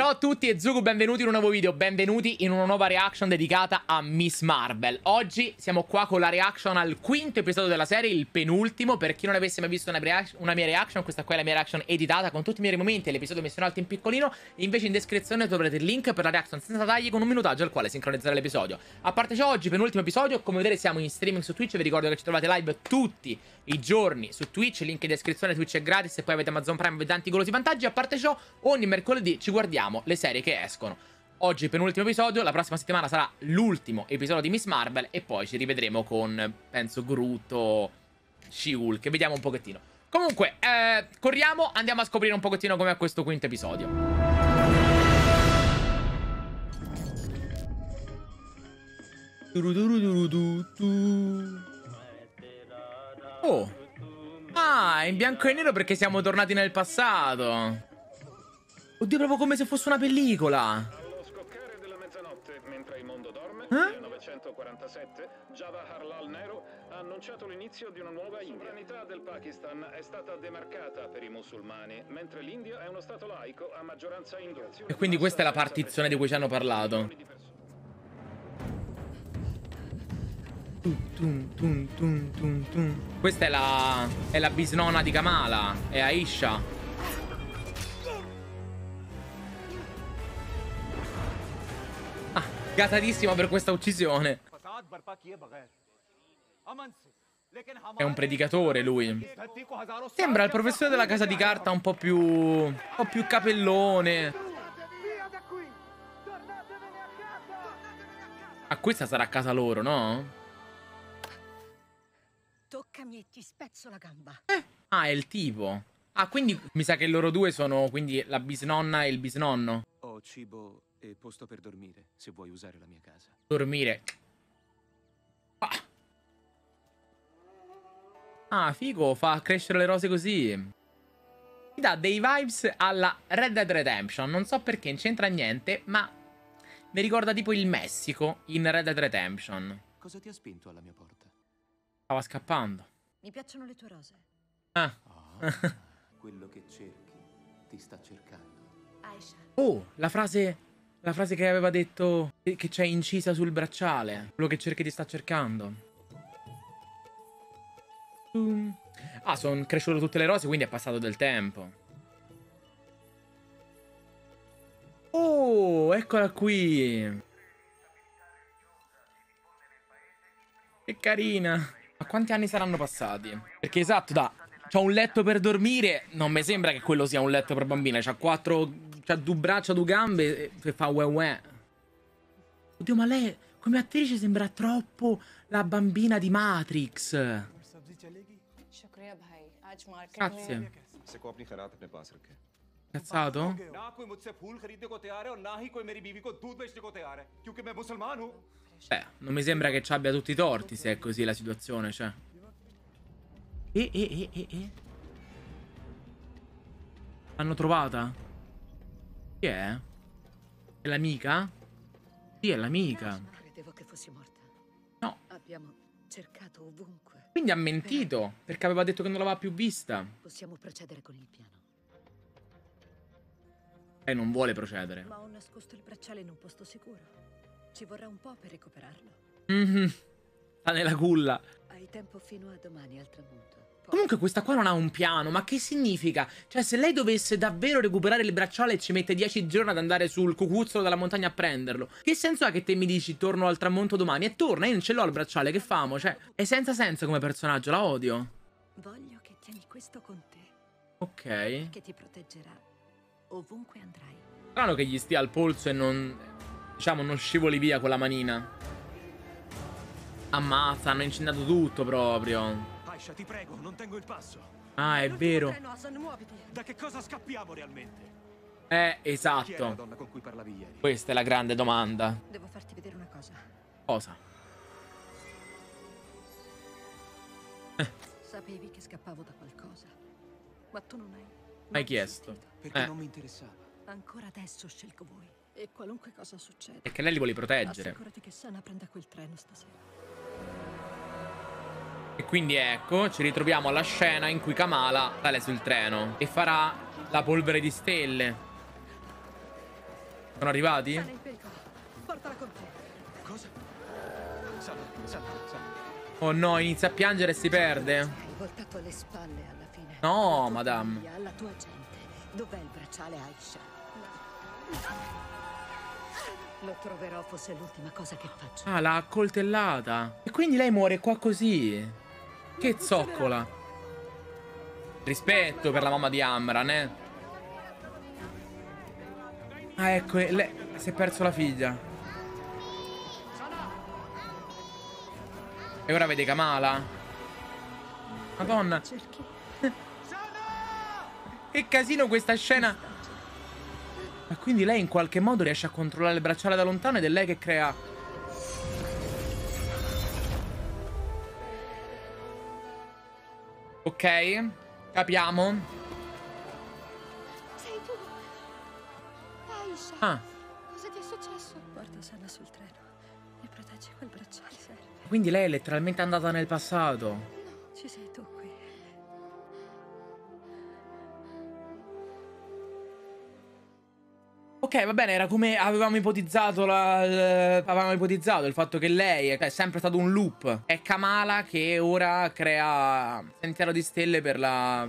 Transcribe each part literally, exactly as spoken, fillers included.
Ciao a tutti e Zugu, benvenuti in un nuovo video, benvenuti in una nuova reaction dedicata a Miss Marvel. Oggi siamo qua con la reaction al quinto episodio della serie, il penultimo. Per chi non avesse mai visto una, una mia reaction, questa qua è la mia reaction editata con tutti i miei momenti e l'episodio messo in alto in piccolino. Invece in descrizione troverete il link per la reaction senza tagli con un minutaggio al quale sincronizzare l'episodio. A parte ciò, oggi penultimo episodio, come vedete siamo in streaming su Twitch. Vi ricordo che ci trovate live tutti i giorni su Twitch, link in descrizione. Twitch è gratis e poi avete Amazon Prime, avete tanti golosi vantaggi. A parte ciò, ogni mercoledì ci guardiamo le serie che escono. Oggi penultimo episodio, la prossima settimana sarà l'ultimo episodio di Miss Marvel e poi ci rivedremo con, penso, Groot o She-Hulk, vediamo un pochettino. Comunque, eh, corriamo, andiamo a scoprire un pochettino com'è questo quinto episodio. Oh, ah, in bianco e nero perché siamo tornati nel passato. Oddio, proprio come se fosse una pellicola. Allo scoccare della mezzanotte, mentre il mondo dorme, eh? nel millenovecentoquarantasette, Jawaharlal Nehru ha annunciato l'inizio di una nuova India. La sovranità del Pakistan è stata demarcata per i musulmani, mentre l'India è uno stato laico a maggioranza indù. E quindi questa è la partizione di cui ci hanno parlato. Tum, tum, tum, tum, tum. Questa è la... è la bisnonna di Kamala, è Aisha. Gasatissimo per questa uccisione. È un predicatore lui. Sembra il professore della casa di carta un po' più... un po' più capellone. Ah, questa sarà a casa loro, no? Toccami e ti spezzo la gamba. Eh. Ah, è il tipo. Ah, quindi mi sa che loro due sono quindi la bisnonna e il bisnonno. Ho cibo e posto per dormire, se vuoi usare la mia casa. Dormire. Ah, ah figo, fa crescere le rose così. Mi dà dei vibes alla Red Dead Redemption. Non so perché, non c'entra niente, ma mi ricorda tipo il Messico in Red Dead Redemption. Cosa ti ha spinto alla mia porta? Stava scappando. Mi piacciono le tue rose. Ah. Oh, quello che cerchi ti sta cercando. Aisha. Oh, la frase... La frase che aveva detto che c'è incisa sul bracciale. Quello che cerchi ti sta cercando. Um. Ah, sono cresciute tutte le rose, quindi è passato del tempo. Oh, eccola qui. Che carina. Ma quanti anni saranno passati? Perché esatto, da... c'ho un letto per dormire. Non mi sembra che quello sia un letto per bambine. C'ha quattro... C'ha due braccia, due gambe e fa uè uè. Oddio, ma lei come attrice sembra troppo la bambina di Matrix. Grazie. Cazzato? Beh, non mi sembra che ci abbia tutti i torti se è così la situazione, cioè. E, e, e, e, e. L'hanno trovata? Chi è? È l'amica? Sì, è l'amica. Credevo che fossi morta. No. Abbiamo cercato ovunque. Quindi ha mentito, perché aveva detto che non l'aveva più vista. Possiamo procedere con il piano. Lei non vuole procedere. Ma ho nascosto il bracciale in un posto sicuro. Ci vorrà un po' per recuperarlo. Mhm. Sta nella culla. Hai tempo fino a domani al tramonto. Comunque questa qua non ha un piano, ma che significa? Cioè, se lei dovesse davvero recuperare il bracciale e ci mette dieci giorni ad andare sul cucuzzolo della montagna a prenderlo, che senso ha che te mi dici torno al tramonto domani? E torna, io non ce l'ho il bracciale, che famo? Cioè, è senza senso come personaggio, la odio. Voglio che tieni questo con te. Ok. Che ti proteggerà ovunque andrai. Strano che gli stia al polso e non, diciamo, non scivoli via con la manina. Ammazza, hanno incendiato tutto proprio. Aisha, ti prego, non tengo il passo. Ah, è vero. Da che cosa scappiamo realmente? Eh, Chi è la esatto. donna con cui parlavi ieri? Questa è la grande domanda. Devo farti vedere una cosa. Cosa? Eh. Sapevi che scappavo da qualcosa, ma tu non hai Hai mai chiesto. sentito. Perché Eh. non mi interessava. Ancora adesso scelgo voi. E qualunque cosa succeda, È che lei li vuole proteggere. assicurati che Sana prenda quel treno stasera. E quindi ecco, ci ritroviamo alla scena in cui Kamala sale sul treno e farà la polvere di stelle. Sono arrivati? Sana in pericolo. Portala con te. Cosa? Salve, salve, salve. Oh no, inizia a piangere e si perde. Hai voltato le spalle alla fine. No, Alla tua madame. famiglia, alla tua gente. Dov'è il bracciale, Aisha? Lo troverò, fosse l'ultima cosa che faccio. Ah, l'ha accoltellata. E quindi lei muore qua così. Che zoccola. Rispetto per la mamma di Amran, eh. Ah, ecco, e lei si è perso la figlia. E ora vede Kamala. Madonna. Cerchi. Che casino questa scena. Ma quindi lei in qualche modo riesce a controllare il bracciale da lontano ed è lei che crea... Ok, capiamo. Sei tu. Aisha. Ah, Cosa ti è successo? Porta Sana sul treno e proteggi quel bracciale, serve. quindi lei è letteralmente andata nel passato. Ci sei tu qui. Ok, va bene, era come avevamo ipotizzato la, l- avevamo ipotizzato il fatto che lei è sempre stato un loop. È Kamala che ora crea Sentiero di Stelle per la...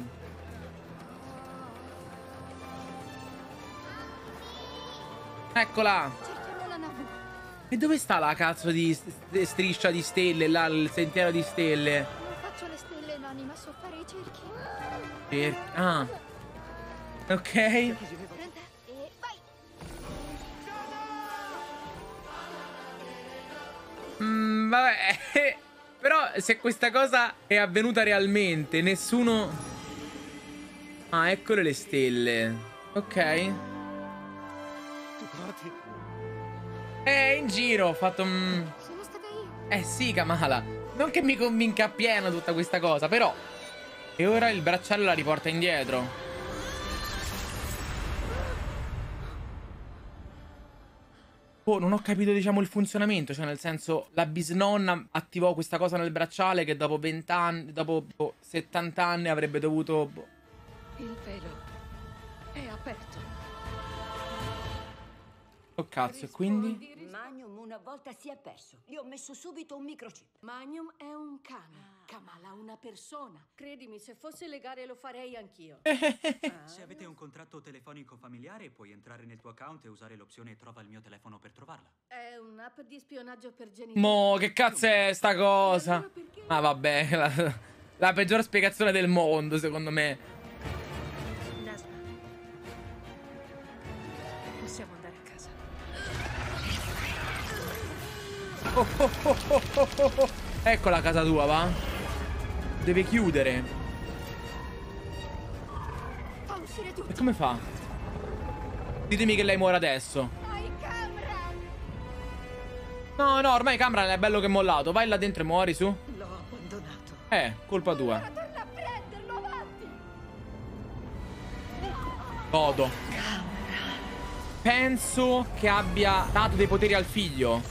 Eccola! Cerchiamo la nave. E dove sta la cazzo di st- striscia di stelle, là, il Sentiero di Stelle? Non faccio le stelle in anima, so fare i cerchi. Per... Ah. Ok. Prenda e vai. Mm, vabbè. Però se questa cosa è avvenuta realmente, nessuno... Ah, eccole le stelle. Ok. Tu guardi. Eh, in giro ho fatto... mm, Sono stata io. Eh sì, Kamala. Non che mi convinca appieno tutta questa cosa, però... E ora il bracciale la riporta indietro. Oh, non ho capito, diciamo, il funzionamento. Cioè, nel senso, la bisnonna attivò questa cosa nel bracciale che dopo venti anni, dopo boh, settanta anni avrebbe dovuto... boh. Il velo è aperto. Oh cazzo, e quindi? Magnum una volta si è perso. Gli ho messo subito un microchip. Magnum è un cane, Kamala una persona. Credimi, se fosse legale lo farei anch'io. Se avete un contratto telefonico familiare, puoi entrare nel tuo account e usare l'opzione trova il mio telefono per trovarla. È un'app di spionaggio per genitori. Mo, che cazzo è sta cosa? Ah, vabbè, la, la peggior spiegazione del mondo, secondo me. Nasma. Possiamo andare a casa. Oh, oh, oh, oh, oh, oh. Ecco la casa tua, va? Deve chiudere. Fa uscire tutto. E come fa? Ditemi che lei muore adesso. Vai, Cameron. No, no, ormai Cameron è bello che è mollato. Vai là dentro e muori, su. L'ho abbandonato. Eh, colpa tua. Ora torna a prenderlo, avanti. Godo. Penso che abbia dato dei poteri al figlio.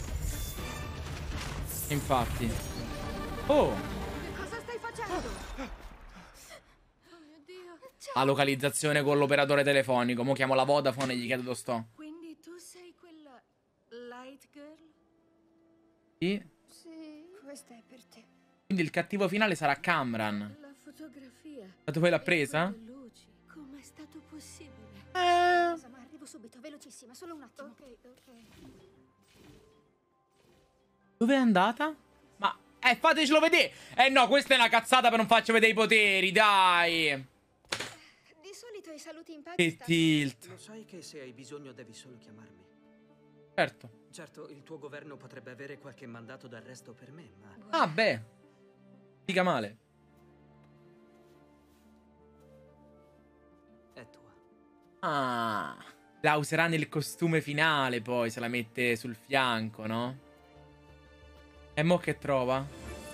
Infatti. Oh, Cosa stai facendo? Oh mio Dio. Ciao. la localizzazione con l'operatore telefonico. Mo chiamo la Vodafone e gli chiedo dove sto. Quindi tu sei quella Light Girl? Sì. Sì, questa è per te. Quindi il cattivo finale sarà Cameron. La fotografia. Da dove l'ha presa? E quelle luci. Com'è stato possibile? Eh. Scusa, ma arrivo subito, velocissima, solo un attimo. Ok, ok. Dove è andata? Ma... Eh, fatecelo vedere! Eh no, questa è una cazzata per non farci vedere i poteri, dai! Di solito i saluti in Che Pakistan. tilt. Lo sai che se hai bisogno devi solo chiamarmi. Certo. Certo, il tuo governo potrebbe avere qualche mandato d'arresto per me, ma... Ah, beh. Mica male. è tua. Ah. La userà nel costume finale, poi, se la mette sul fianco, no? E mo che trova?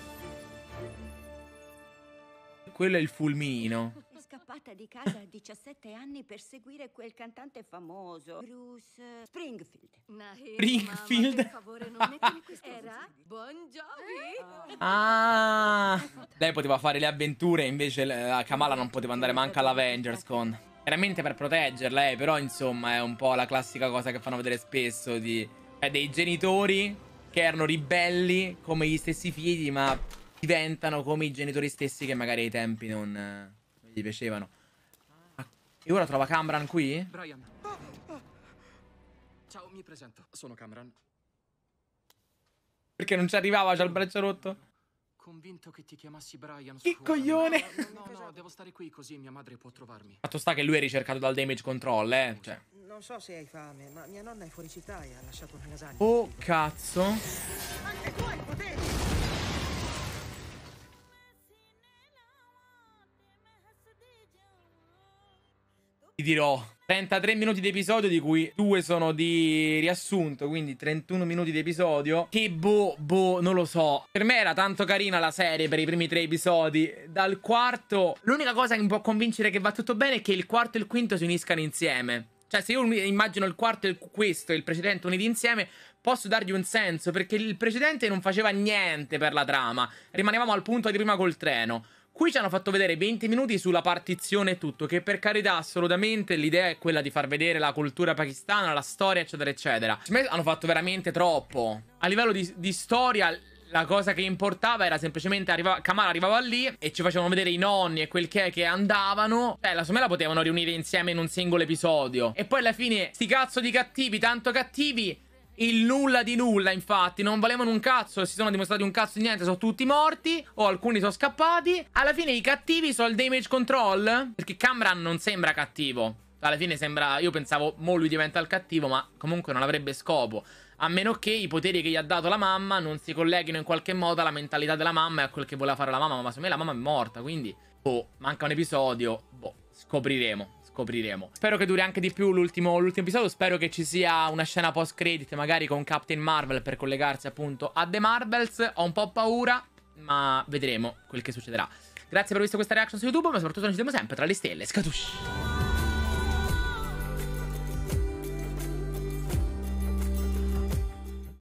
Quello è il fulminino. È scappata di casa a diciassette anni per seguire quel cantante famoso, Bruce Springfield. Nahir, Springfield. mamma, per favore, non mettimi questo. Era Bon Jovi. Ah. Lei poteva fare le avventure, invece la Kamala non poteva andare manco all'Avengers Con. Chiaramente per proteggerla, eh, però insomma è un po' la classica cosa che fanno vedere spesso di eh, dei genitori che erano ribelli come gli stessi figli, ma diventano come i genitori stessi che magari ai tempi non, eh, non gli piacevano. Ah, e ora trova Cameron qui? Brian. Ciao, mi presento. Sono Cameron. Perché non ci arrivava, c'ha il braccio rotto. Convinto che ti chiamassi Brian. Che coglione! No, no, no, devo stare qui così mia madre può trovarmi. Fatto sta che lui è ricercato dal damage control, eh. Cioè. Non so se hai fame, ma mia nonna è fuori città e ha lasciato una lasagna. Oh, cazzo. Anche tu hai poteri! Ti dirò, trentatré minuti di episodio, di cui due sono di riassunto, quindi trentuno minuti di episodio. Che boh, boh, non lo so. Per me era tanto carina la serie per i primi tre episodi. Dal quarto, l'unica cosa che mi può convincere che va tutto bene è che il quarto e il quinto si uniscano insieme. Cioè, se io immagino il quarto e il, questo e il precedente uniti insieme, posso dargli un senso, perché il precedente non faceva niente per la trama. Rimanevamo al punto di prima col treno. Qui ci hanno fatto vedere venti minuti sulla partizione e tutto, che per carità assolutamente l'idea è quella di far vedere la cultura pakistana, la storia eccetera eccetera. A me hanno fatto veramente troppo. A livello di, di storia la cosa che importava era semplicemente arriva, Kamala arrivava lì e ci facevano vedere i nonni e quel che è che andavano. Cioè la me la potevano riunire insieme in un singolo episodio. E poi alla fine sti cazzo di cattivi, tanto cattivi, il nulla di nulla, infatti. Non valevano un cazzo, si sono dimostrati un cazzo di niente, sono tutti morti o alcuni sono scappati. Alla fine i cattivi sono il damage control, perché Cameron non sembra cattivo. Alla fine sembra, io pensavo mo lui diventa il cattivo, ma comunque non avrebbe scopo. A meno che i poteri che gli ha dato la mamma non si colleghino in qualche modo alla mentalità della mamma e a quel che voleva fare la mamma. Ma secondo me la mamma è morta, quindi boh, manca un episodio. Boh, scopriremo. Scopriremo. Spero che duri anche di più l'ultimo episodio. Spero che ci sia una scena post credit magari con Captain Marvel per collegarsi appunto a The Marvels. Ho un po' paura, ma vedremo quel che succederà. Grazie per aver visto questa reaction su YouTube, ma soprattutto ci vediamo sempre tra le stelle. Scatush.